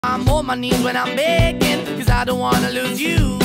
I'm on my knees when I'm begging, 'cause I don't wanna lose you.